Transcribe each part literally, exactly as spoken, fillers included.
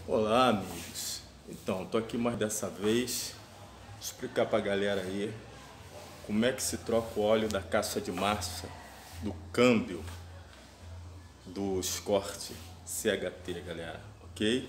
Olá, amigos. Então, tô aqui mais dessa vez explicar pra galera aí como é que se troca o óleo da caixa de marcha do câmbio do Escort C H T, galera, ok?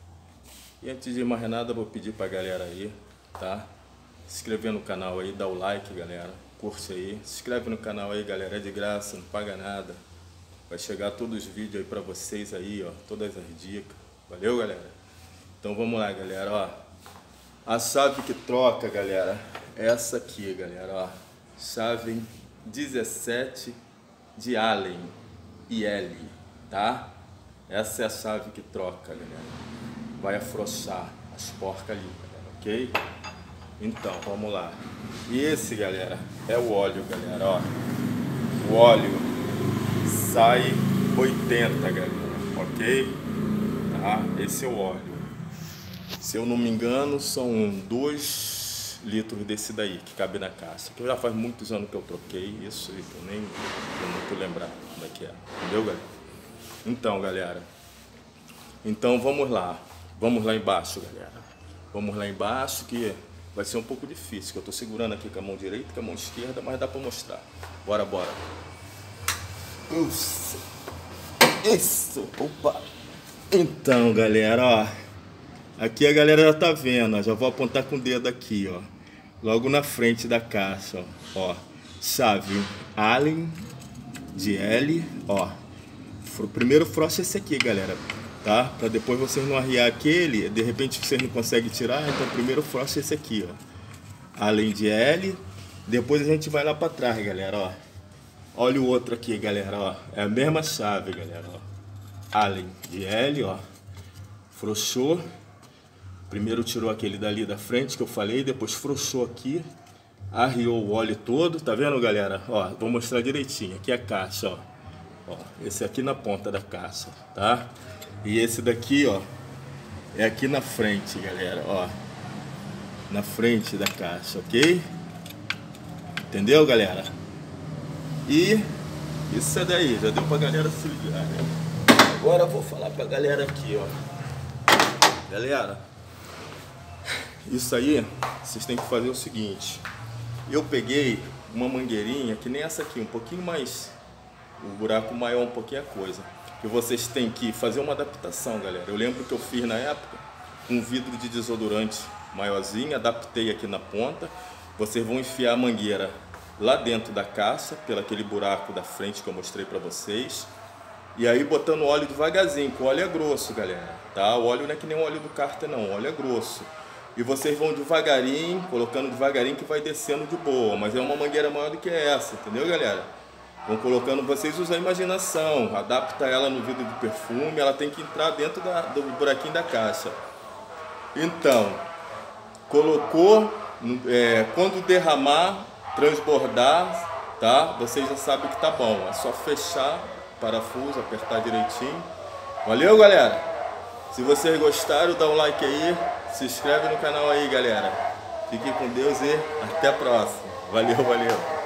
E antes de mais nada, vou pedir pra galera aí, tá? Se inscrever no canal aí, dá o like, galera, curte aí, se inscreve no canal aí, galera, é de graça, não paga nada. Vai chegar todos os vídeos aí pra vocês aí, ó, todas as dicas. Valeu, galera? Então vamos lá, galera, ó. A chave que troca, galera, é essa aqui, galera, ó. Chave dezessete de Allen I L, tá? Essa é a chave que troca, galera. Vai afrouxar as porcas ali, galera, ok? Então, vamos lá. E esse, galera, é o óleo, galera, ó. O óleo sai oitenta, galera, ok? Tá? Esse é o óleo. Se eu não me engano, são dois litros desse daí que cabe na caixa. Que já faz muitos anos que eu troquei isso e eu nem tô muito lembrado como é que é. Entendeu, galera? Então, galera. Então vamos lá. Vamos lá embaixo, galera. Vamos lá embaixo que vai ser um pouco difícil. Que eu tô segurando aqui com a mão direita e com a mão esquerda, mas dá pra mostrar. Bora, bora. Isso. Isso. Opa. Então, galera, ó. Aqui a galera já tá vendo, ó. Já vou apontar com o dedo aqui, ó. Logo na frente da caixa, ó. Ó. Chave Allen de L, ó. O primeiro frost é esse aqui, galera, tá? Pra depois vocês não arriar aquele, de repente vocês não conseguem tirar, então o primeiro frost é esse aqui, ó. Allen de L. Depois a gente vai lá pra trás, galera, ó. Olha o outro aqui, galera, ó. É a mesma chave, galera, ó. Allen de L, ó. Frouxou. Primeiro tirou aquele dali da frente que eu falei, depois frouxou aqui, arriou o óleo todo, tá vendo, galera? Ó, vou mostrar direitinho. Aqui é a caixa, ó. Ó, esse aqui na ponta da caixa, tá? E esse daqui, ó, é aqui na frente, galera, ó. Na frente da caixa, ok? Entendeu, galera? E isso é daí, já deu pra galera se ligar, né? Agora eu vou falar pra galera aqui, ó. Galera, isso aí, vocês têm que fazer o seguinte. Eu peguei uma mangueirinha, que nem essa aqui, um pouquinho mais, o buraco maior um pouquinho a coisa. Que vocês têm que fazer uma adaptação, galera. Eu lembro que eu fiz na época um vidro de desodorante maiorzinho, adaptei aqui na ponta. Vocês vão enfiar a mangueira lá dentro da caixa, pelo aquele buraco da frente que eu mostrei pra vocês. E aí botando óleo devagarzinho, que o óleo é grosso, galera, tá? O óleo não é que nem o óleo do cárter não, o óleo é grosso. E vocês vão devagarinho, colocando devagarinho que vai descendo de boa. Mas é uma mangueira maior do que essa, entendeu, galera? Vão colocando, vocês usam a imaginação, adapta ela no vidro de perfume, ela tem que entrar dentro da, do buraquinho da caixa. Então, colocou, é, quando derramar, transbordar, tá? Vocês já sabem que tá bom, é só fechar o parafuso, apertar direitinho. Valeu, galera? Se vocês gostaram, dá um like aí, se inscreve no canal aí, galera. Fiquem com Deus e até a próxima. Valeu, valeu.